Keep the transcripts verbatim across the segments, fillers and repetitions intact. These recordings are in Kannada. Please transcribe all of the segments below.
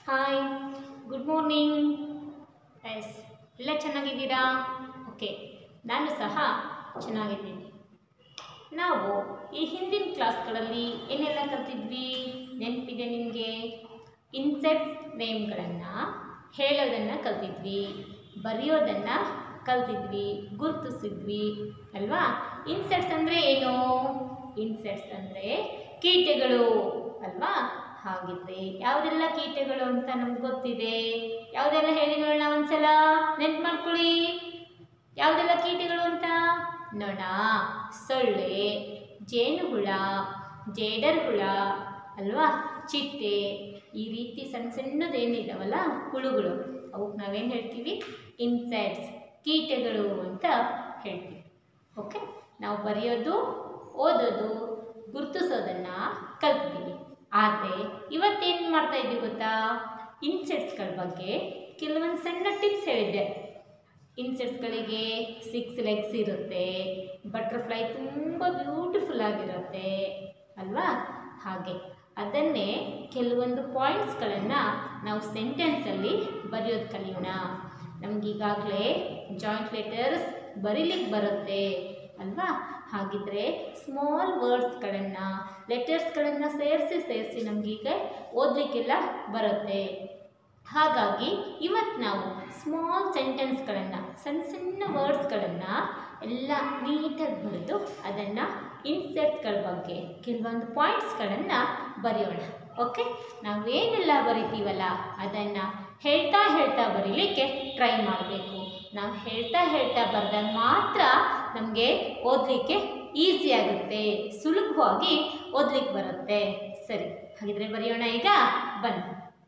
Hi, good morning. ಎಸ್, ಎಲ್ಲ ಚೆನ್ನಾಗಿದ್ದೀರಾ? ಓಕೆ, ನಾನು ಸಹ ಚೆನ್ನಾಗಿದ್ದೀನಿ. ನಾವು ಈ ಹಿಂದಿನ ಕ್ಲಾಸ್ಗಳಲ್ಲಿ ಏನೆಲ್ಲ ಕಲ್ತಿದ್ವಿ ನೆನಪಿದೆ ನಿಮಗೆ? ಇನ್ಸೆಕ್ಟ್ಸ್ ನೇಮ್ಗಳನ್ನು ಹೇಳೋದನ್ನು ಕಲ್ತಿದ್ವಿ, ಬರೆಯೋದನ್ನು ಕಲ್ತಿದ್ವಿ, ಗುರುತಿಸಿದ್ವಿ ಅಲ್ವಾ? ಇನ್ಸೆಕ್ಟ್ಸ್ ಅಂದರೆ ಏನು? ಇನ್ಸೆಕ್ಟ್ಸ್ ಅಂದರೆ ಕೀಟಗಳು ಅಲ್ವಾ? ಹಾಗಿದ್ರೆ ಯಾವುದೆಲ್ಲ ಕೀಟಗಳು ಅಂತ ನಮ್ಗೆ ಗೊತ್ತಿದೆ? ಯಾವುದೆಲ್ಲ ಹೇಳಿ ನೋಡೋಣ, ಒಂದ್ಸಲ ನೆನ್ಪು ಮಾಡ್ಕೊಳ್ಳಿ. ಯಾವುದೆಲ್ಲ ಕೀಟಗಳು ಅಂತ? ನೊಣ, ಸೊಳ್ಳೆ, ಜೇನುಹುಳ, ಜೇಡರ್ ಹುಳ ಅಲ್ವಾ, ಚಿಟ್ಟೆ, ಈ ರೀತಿ ಸಣ್ಣ ಸಣ್ಣದೇನಿದಾವಲ್ಲ ಹುಳುಗಳು, ಅವಕ್ಕೆ ನಾವೇನು ಹೇಳ್ತೀವಿ? ಇನ್ಸೆಕ್ಟ್ಸ್, ಕೀಟಗಳು ಅಂತ ಹೇಳ್ತೀವಿ. ಓಕೆ, ನಾವು ಬರೆಯೋದು, ಓದೋದು, ಗುರುತಿಸೋದನ್ನು ಕಲ್ತಿದ್ದೀವಿ. ಆದರೆ ಇವತ್ತೇನು ಮಾಡ್ತಾ ಇದ್ದೀವಿ ಗೊತ್ತಾ? ಇನ್ಸೆಕ್ಟ್ಸ್ಗಳ ಬಗ್ಗೆ ಕೆಲವೊಂದು ಸಣ್ಣ ಟಿಪ್ಸ್ ಹೇಳಿದ್ದೆ. ಇನ್ಸೆಕ್ಟ್ಸ್ಗಳಿಗೆ ಸಿಕ್ಸ್ ಲೆಗ್ಸ್ ಇರುತ್ತೆ, ಬಟರ್ಫ್ಲೈ ತುಂಬ ಬ್ಯೂಟಿಫುಲ್ ಆಗಿರುತ್ತೆ ಅಲ್ವಾ? ಹಾಗೆ ಅದನ್ನೇ ಕೆಲವೊಂದು ಪಾಯಿಂಟ್ಸ್ಗಳನ್ನು ನಾವು ಸೆಂಟೆನ್ಸಲ್ಲಿ ಬರೆಯೋದು ಕಲಿಯೋಣ. ನಮಗೀಗಾಗಲೇ ಜಾಯಿಂಟ್ ಲೆಟರ್ಸ್ ಬರೀಲಿಕ್ಕೆ ಬರುತ್ತೆ ಅಲ್ವಾ? ಹಾಗಿದ್ರೆ ಸ್ಮಾಲ್ ವರ್ಡ್ಸ್ಗಳನ್ನು, ಲೆಟರ್ಸ್ಗಳನ್ನು ಸೇರಿಸಿ ಸೇರಿಸಿ ನಮಗೀಗ ಓದಲಿಕ್ಕೆಲ್ಲ ಬರುತ್ತೆ. ಹಾಗಾಗಿ ಇವತ್ತು ನಾವು ಸ್ಮಾಲ್ ಸೆಂಟೆನ್ಸ್ಗಳನ್ನು, ಸಣ್ಣ ಸಣ್ಣ ವರ್ಡ್ಸ್ಗಳನ್ನು ಎಲ್ಲ ನೀಟಾಗಿ ಬರೆದು ಅದನ್ನು ಇನ್ಸೆಕ್ಟ್ಸ್ಗಳ ಬಗ್ಗೆ ಕೆಲವೊಂದು ಪಾಯಿಂಟ್ಸ್ಗಳನ್ನು ಬರೆಯೋಣ. ಓಕೆ, ನಾವೇನೆಲ್ಲ ಬರಿತೀವಲ್ಲ ಅದನ್ನು ಹೇಳ್ತಾ ಹೇಳ್ತಾ ಬರೀಲಿಕ್ಕೆ ಟ್ರೈ ಮಾಡಬೇಕು. ನಾವು ಹೇಳ್ತಾ ಹೇಳ್ತಾ ಬರೆದಾಗ ಮಾತ್ರ ನಮಗೆ ಓದಲಿಕ್ಕೆ ಈಸಿ ಆಗುತ್ತೆ, ಸುಲಭವಾಗಿ ಓದಲಿಕ್ಕೆ ಬರುತ್ತೆ. ಸರಿ, ಹಾಗಿದ್ರೆ ಬರೆಯೋಣ ಈಗ, ಬನ್ನಿ.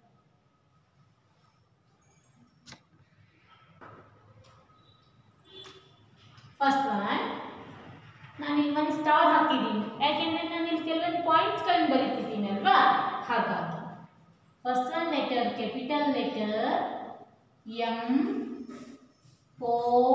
ಫಸ್ಟ್ ಒನ್, ನಾನು ಇಲ್ಲಿ ಒಂದು ಸ್ಟಾರ್ ಹಾಕಿದ್ದೀನಿ, ಯಾಕೆಂದರೆ ನಾನು ಇಲ್ಲಿ ಕೆಲವೊಂದು ಪಾಯಿಂಟ್ಸ್ಗಳನ್ನು ಬರೀತಿದ್ದೀನಿ ಅಲ್ವಾ? ಹಾಗಾಗಿ first one letter, capital letter M O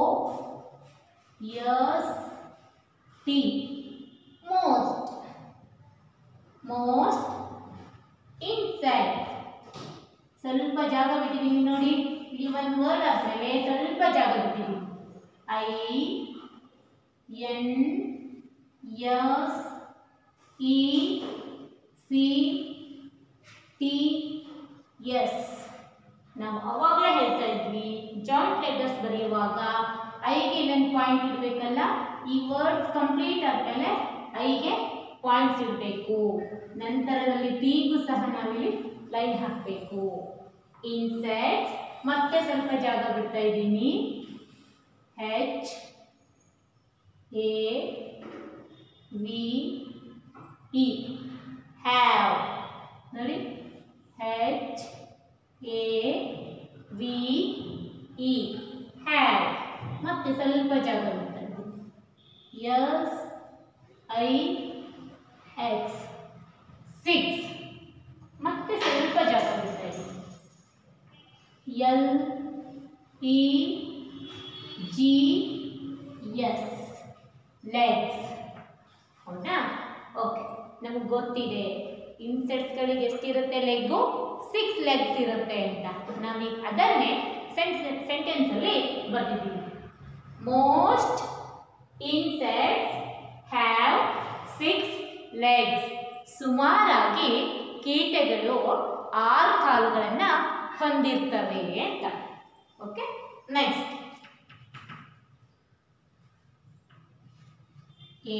S T, most. Most insect. ಸ್ವಲ್ಪ ಜಾಗ ಬಿಟ್ಟಿದ್ದೀನಿ ನೋಡಿ, ಇಲ್ಲಿ ಒಂದು ವರ್ಡ್ ಆದಮೇಲೆ ಸ್ವಲ್ಪ ಜಾಗ ಬಿಟ್ಟಿದ್ದೀನಿ. I N S E C T S. ನಾವು ಅವಾಗಲೇ ಹೇಳ್ತಾ ಇದ್ವಿ, ಜಾಯಿಂಟ್ ಲೆಟರ್ಸ್ ಬರೆಯುವಾಗ ಐಗೆ ಇಲ್ಲೊಂದು ಪಾಯಿಂಟ್ ಇಡಬೇಕಲ್ಲ. ಈ ವರ್ಡ್ಸ್ ಕಂಪ್ಲೀಟ್ ಆದಮೇಲೆ ಐಗೆ ಪಾಯಿಂಟ್ಸ್ ಇಡಬೇಕು. ನಂತರದಲ್ಲಿ ಟಿಗೂ ಸಹ ನಾವಿಲ್ಲಿ ಲೈನ್ ಹಾಕಬೇಕು. ಇನ್ಸೆಕ್ಟ್ಸ್, ಮತ್ತೆ ಸ್ವಲ್ಪ ಜಾಗ ಬಿಡ್ತಾ ಇದ್ದೀನಿ. H A V E, have. ನೋಡಿ, H A V E, have. ಮತ್ತೆ ಸ್ವಲ್ಪ ಜಾಗ ಬಿಡ್ತಾ ಇದ್ದೀನಿ. S I X, six. ಮತ್ತೆ ಸ್ವಲ್ಪ ಜಾಗ ಬಿಡ್ತಾ ಇದ್ದೀನಿ. L E G S, legs. ಹೌದಾ? ಓಕೆ, ನಮಗೆ ಗೊತ್ತಿದೆ ಇನ್ಸೆಕ್ಟ್ಸ್ಗಳಿಗೆ ಎಷ್ಟಿರುತ್ತೆ ಲೆಗ್ಗು? ಸಿಕ್ಸ್ ಲೆಗ್ಸ್ ಇರುತ್ತೆ ಅಂತ. ನಾವೀಗ ಅದನ್ನೇ ಸೆಂಟೆನ್ಸಲ್ಲಿ ಬರೆದಿದ್ದೀವಿ. Most insects have six legs. ಸುಮಾರಾಗಿ ಕೀಟಗಳು ಆರು ಕಾಲುಗಳನ್ನು ಹೊಂದಿರ್ತವೆ ಅಂತ. Okay, next A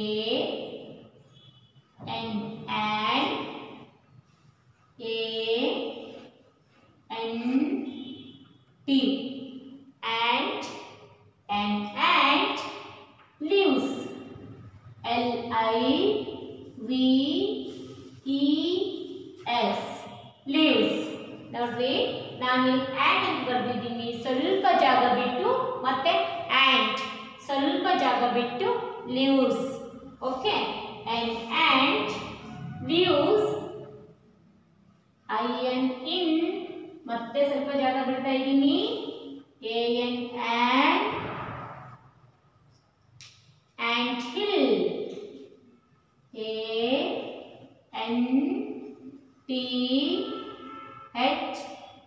N an, A N T, ant. An ant lives. L I V E S, lives. ನೋಡ್ರಿ, ನಾನು ಇಲ್ಲಿ ant ಅಂತ ಬರೆದಿದ್ದೀನಿ, ಸ್ವಲ್ಪ ಜಾಗ ಬಿಟ್ಟು, ಮತ್ತೆ ant ಸ್ವಲ್ಪ ಜಾಗ ಬಿಟ್ಟು lives. Okay, an ant lives. I N in, ಮತ್ತೆ ಸ್ವಲ್ಪ ಜಾಗ ಬಿಡ್ತಾ ಇದ್ದೀನಿ. A N ant, ant hill. A N T H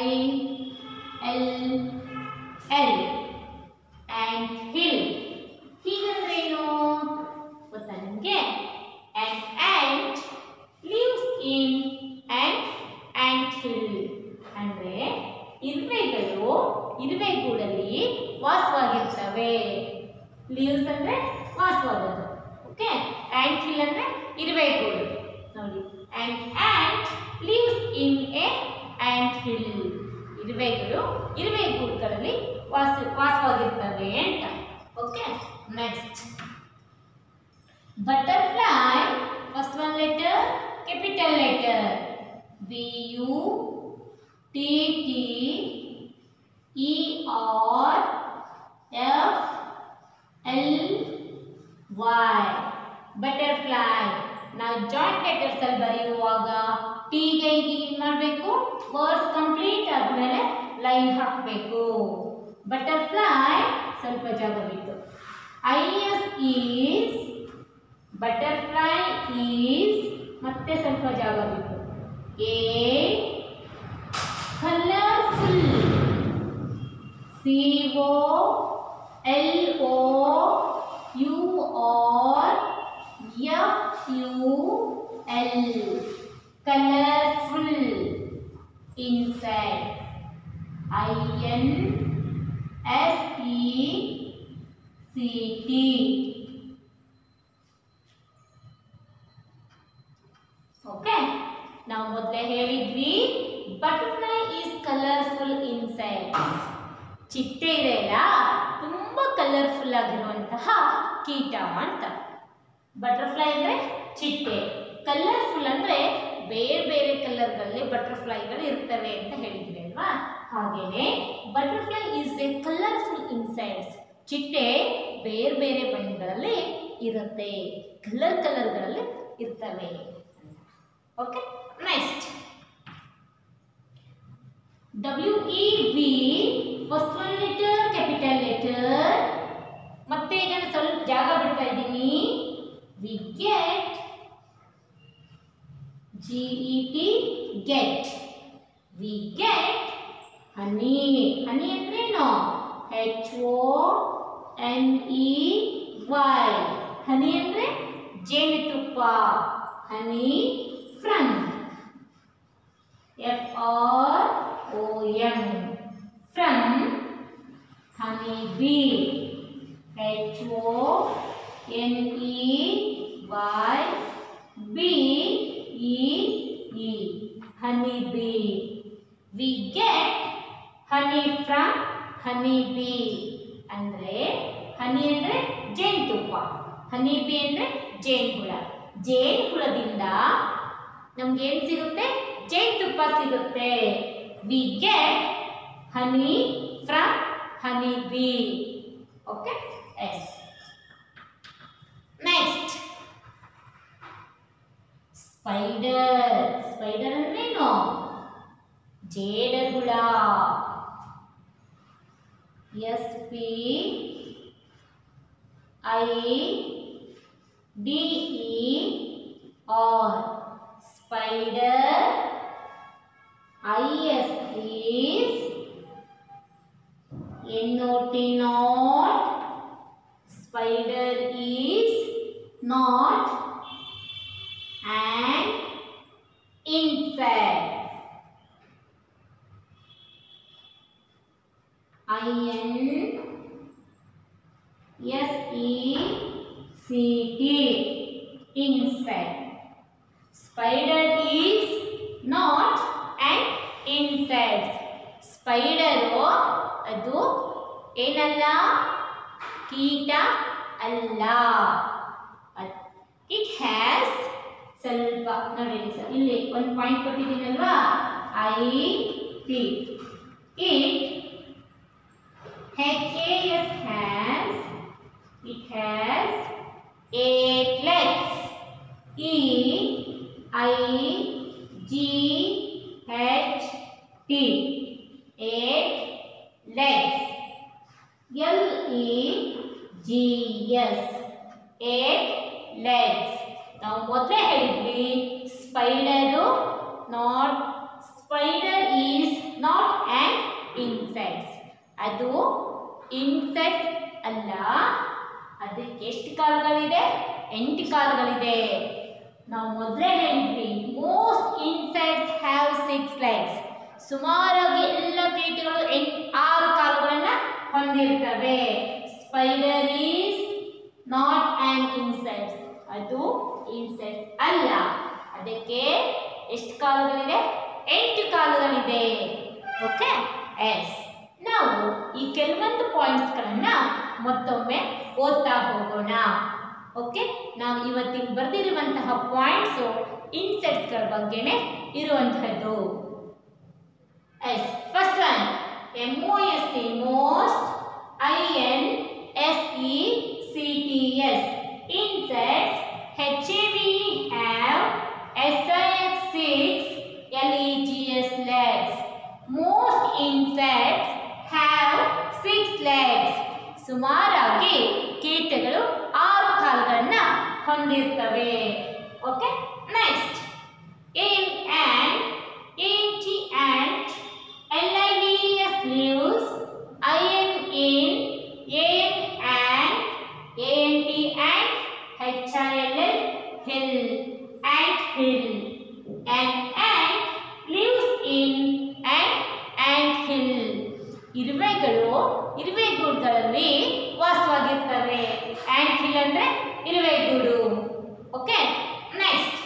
L L anthill. ಹೀಗಂದ್ರೇನು ಗೊತ್ತಾ ನಿಮಗೆ? An ant lives in an ant hill. ಅಂದ್ರೆ ಇರುವೆಗಳು ಇರುವೆಗೂಡಲ್ಲಿ ವಾಸವಾಗಿರ್ತವೆ. ಲೀವ್ಸ್ ಅಂದ್ರೆ ವಾಸವಾಗೋದು. ಓಕೆ, ಆಂಟ್ ಹಿಲ್ ಅಂದ್ರೆ ಇರುವೆಗೂಡು. ನೋಡಿ, an ant lives in a ant hill. ಇರುವೆಗಳು ಇರುವೆಗೂಡುಗಳಲ್ಲಿ ವಾಸ ವಾಸವಾಗಿರ್ತವೆ ಅಂತ. Okay, next butterfly. First one letter, capital letter. B U T T E R F L Y. Butterfly. ನಾವು ಜಾಯಿಂಟ್ ಲೆಟರ್ಸ್ ಅಲ್ಲಿ ಬರೆಯುವಾಗ ಟಿ ಗೆ ಏನು ಮಾಡಬೇಕು? ವರ್ಡ್ಸ್ ಕಂಪ್ಲೀಟ್ ಆದ್ಮೇಲೆ ಲೈನ್ ಹಾಕಬೇಕು. ಬಟರ್ಫ್ಲೈ ಸ್ವಲ್ಪ ಜಾಗ ಬಿಟ್ಟು. I S is butterfly is ಮತ್ತೆ ಸ್ವಲ್ಪ ಜಾಗ ಬಿಟ್ಟು. A colourful. C O L O U R F U L colourful. Insect. I N S E C T. Okay, ನಾವು ಮೊದಲೇ ಹೇಳಿದ್ವಿ ಬಟರ್ಫ್ಲೈ ಈಸ್ ಕಲರ್ಫುಲ್ ಇನ್ಸೆಕ್ಟ್. ಚಿಟ್ಟೆ ಇದೆಯಲ್ಲ, ತುಂಬಾ ಕಲರ್ಫುಲ್ ಆಗಿರುವಂತಹ ಕೀಟ ಅಂತ. ಬಟರ್ಫ್ಲೈ ಅಂದ್ರೆ ಚಿಟ್ಟೆ, ಕಲರ್ಫುಲ್ ಅಂದ್ರೆ ಬೇರೆ ಬೇರೆ ಕಲರ್ಗಳಲ್ಲಿ ಬಟರ್ಫ್ಲೈಗಳು ಇರ್ತವೆ ಅಂತ ಹೇಳಿದ್ವಿ ಅಲ್ವಾ? ಹಾಗೇನೆ butterfly is a colourful insects. ಚಿಟ್ಟೆ ಬೇರೆ ಬೇರೆ ಬಣ್ಣಗಳಲ್ಲಿ ಇರುತ್ತೆ, ಕಲರ್ ಕಲರ್ಗಳಲ್ಲಿ ಇರ್ತವೆ. Okay, next W E V. First one letter capital letter. ಮತ್ತೆ ಈಗ ನಾನು ಸ್ವಲ್ಪ ಜಾಗ ಬಿಡ್ತಾ ಇದ್ದೀನಿ. We get. G E T get. We get honey. Honey ಅಂದ್ರೇನು? H O N E Y. ಹನಿ ಅಂದ್ರೆ ಜೇನುತುಪ್ಪ. ಹನಿ from. F R O M. from honey bee. H O N E Y B E E. honey bee. We get honey from honey bee. ಅಂದ್ರೆ ಹನಿ ಅಂದ್ರೆ ಜೇನುತುಪ್ಪ, ಹನಿ ಬಿ ಅಂದ್ರೆ ಜೇನುಹುಳ. ಜೇನುಹುಳದಿಂದ ನಮ್ಗೆ ಏನ್ ಸಿಗುತ್ತೆ? ಜೇನುತುಪ್ಪ ಸಿಗುತ್ತೆ. We get honey from honey bee. Okay, yes. Next spider. Spider ಅಂದ್ರೇನು? ಜೇಡಹುಳ. S P I D E R. Spider. I S is N O T not. Spider is not an insect. I N S E C T. Insect. Spider is not an insect. Spider ಅದು ಏನಲ್ಲ? ಕೀಟ ಅಲ್ಲ. It has ಸ್ವಲ್ಪ ನೋಡಿ ಇಲ್ಲಿ ಒಂದು ಪಾಯಿಂಟ್ ಕೊಟ್ಟಿದ್ದೀನಲ್ವಾ? I T. It H A S has it has eight legs. E I G H T. Eight legs. L E G S. Eight legs. ನಾವು ಮೊದಲೇ ಹೇಳಿದ್ವಿ spider not spider is not ಅದು ಇನ್ಸೆಕ್ಟ್ಸ್ ಅಲ್ಲ. ಅದಕ್ಕೆ ಎಷ್ಟು ಕಾಲುಗಳಿದೆ? ಎಂಟು ಕಾಲುಗಳಿದೆ. ನಾವು ಮೊದಲೇ ಹೇಳಿದ್ವಿ most insects have six legs. ಸುಮಾರಾಗಿ ಎಲ್ಲ ಕೀಟಗಳು ಎಂಟು ಆರು ಕಾಲುಗಳನ್ನ ಹೊಂದಿರ್ತವೆ. Spider is not an insects. ಅದು ಇನ್ಸೆಕ್ಟ್ ಅಲ್ಲ. ಅದಕ್ಕೆ ಎಷ್ಟು ಕಾಲುಗಳಿದೆ? ಎಂಟು ಕಾಲುಗಳಿದೆ. Okay, S. ನಾವು ಈ ಕೆಲವೊಂದು ಪಾಯಿಂಟ್ಸ್ಗಳನ್ನ ಮತ್ತೊಮ್ಮೆ ಓದ್ತಾ ಹೋಗೋಣ. ಓಕೆ, ನಾವು ಇವತ್ತಿಗೆ ಬರೆದಿರುವಂತಹ ಪಾಯಿಂಟ್ಸು ಇನ್ಸೆಕ್ಟ್ಸ್ಗಳ ಬಗ್ಗೆನೇ ಇರುವಂತಹದ್ದು. Yes, first one M O S T, most, I N S E C T S, insects. H A V E have S I X six L E G S legs. Most insects have six legs. ಸುಮಾರಾಗಿ ಕೀಟಗಳು ಆರು ಕಾಲುಗಳನ್ನ ಹೊಂದಿರ್ತವೆ. Okay, next in ant, ant ant, L I V E S leaves, I N in, A N ant, A N T ant, H I L L hill, ant hill. An ant lives in an ant hill. ಇರುವೆಗಳು ಇರುವೆಗೂಡುಗಳಲ್ಲಿ ವಾಸವಾಗಿರ್ತವೆ. ಆಂಟ್ ಹಿಲ್ ಅಂದ್ರೆ ಇರುವೆಗೂಡು. Okay, next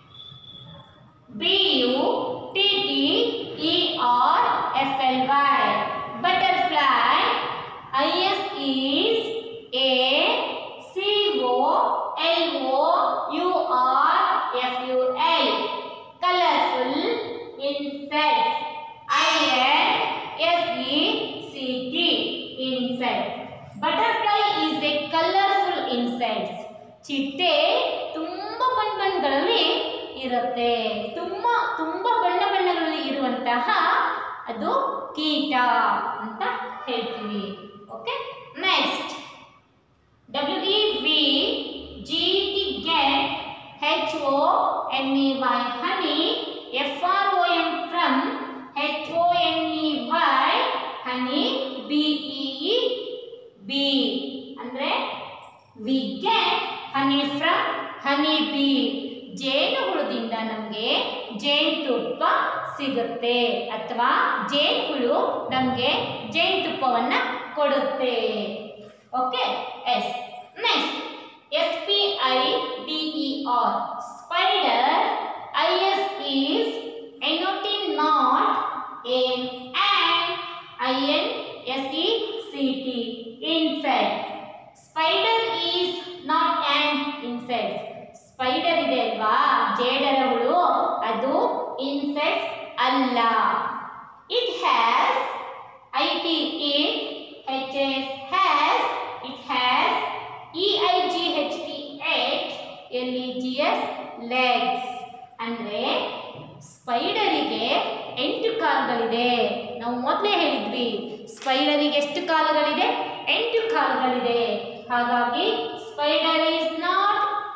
B U T T E R F L Y, butterfly. I S is a C O L O U R F U L, colorful insects. I N S E C T, insect. Butterfly is a colorful insect. ಚಿಟ್ಟೆ ತುಂಬಾ ಬಣ್ಣ ಬಣ್ಣಗಳಲ್ಲಿ ಇರುತ್ತೆ. ತುಂಬಾ ತುಂಬಾ ಬಣ್ಣ ಬಣ್ಣಗಳಲ್ಲಿ ಇರುವಂತಹ ಅದು ಕೀಟ ಅಂತ ಹೇಳ್ತೀವಿ. Okay, next W E V G T get, H O N E Y honey, F R O M from, H O N E Y honey, B E E bee ಅಂದ್ರೆ we get honey from honey bee. ಜೇನುಹುಳುದಿಂದ ನಮಗೆ ಜೇನುತುಪ್ಪ ಸಿಗುತ್ತೆ ಅಥವಾ ಜೇನುಹುಳು ನಮಗೆ ಜೇನುತುಪ್ಪವನ್ನ ಕೊಡುತ್ತೆ. Okay, yes. Next S P I D E R, spider. I S is N O T not, N and I N S E C T, insect. Spider is not an insect. Spider ಇದೆ ಅಲ್ವಾ, ಜೇಡರ ಹುಳು, ಅದು ಇನ್ಸೆಕ್ಟ್ ಅಲ್ಲ. It has, I T it, H S has, it has, E I G H T H, L E G S legs. ಅಂದ್ರೆ ಸ್ಪೈಡರಿಗೆ ಎಂಟು ಕಾಲುಗಳಿದೆ. ನಾವು ಮೊದಲೇ ಹೇಳಿದ್ವಿ ಸ್ಪೈಡರಿಗೆ ಎಷ್ಟು ಕಾಲುಗಳಿದೆ? ಎಂಟು ಕಾಲುಗಳಿದೆ. ಹಾಗಾಗಿ spider is not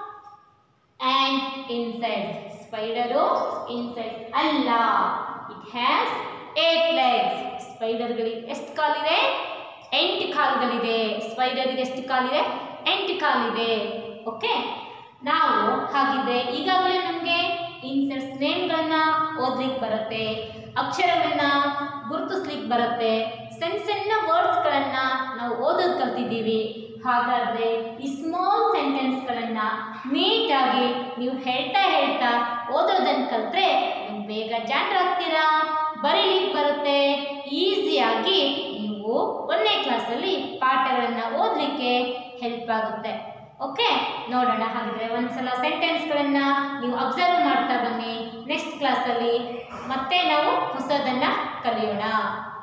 an insect. Spider insect ಅಲ್ಲ. It has eight legs. ಸ್ಪೈಡರ್ಗಳಿಗೆ ಎಷ್ಟು ಕಾಲಿದೆ? ಎಂಟು ಕಾಲುಗಳಿದೆ. ಸ್ಪೈಡರ್ಗೆ ಎಷ್ಟು ಕಾಲಿದೆ? ಎಂಟು ಕಾಲಿದೆ. ಓಕೆ, ನಾವು ಹಾಗಿದ್ರೆ ಈಗಾಗಲೇ ನಮಗೆ ಇನ್ಸೆಕ್ಟ್ಸ್ ನೇಮ್ಗಳನ್ನ ಓದ್ಲಿಕ್ಕೆ ಬರುತ್ತೆ, ಅಕ್ಷರಗಳನ್ನ ಗುರುತಿಸ್ಲಿಕ್ಕೆ ಬರುತ್ತೆ, ಸಣ್ಣ ಸಣ್ಣ ವರ್ಡ್ಸ್ಗಳನ್ನ ನಾವು ಓದೋದು ಕಲ್ತಿದ್ದೀವಿ. ಹಾಗಾದರೆ ಈ ಸ್ಮಾಲ್ ಸೆಂಟೆನ್ಸ್ಗಳನ್ನ ನೀಟಾಗಿ ನೀವು ಹೇಳ್ತಾ ಹೇಳ್ತಾ ಓದೋದನ್ನು ಕಲಿತ್ರೆ ನೀವು ಬೇಗ ಜಾಣರಾಗ್ತೀರಾ, ಬರೀಲಿಕ್ಕೆ ಬರುತ್ತೆ. ಈಸಿಯಾಗಿ ನೀವು ಒಂದನೇ ಕ್ಲಾಸಲ್ಲಿ ಪಾಠಗಳನ್ನು ಓದಲಿಕ್ಕೆ ಹೆಲ್ಪ್ ಆಗುತ್ತೆ. ಓಕೆ, ನೋಡೋಣ. ಹಾಗಿದ್ರೆ ಒಂದ್ಸಲ ಸೆಂಟೆನ್ಸ್ಗಳನ್ನ ನೀವು ಅಬ್ಸರ್ವ್ ಮಾಡ್ತಾ ಬನ್ನಿ. ನೆಕ್ಸ್ಟ್ ಕ್ಲಾಸಲ್ಲಿ ಮತ್ತೆ ನಾವು ಹೊಸದನ್ನ ಕಲಿಯೋಣ.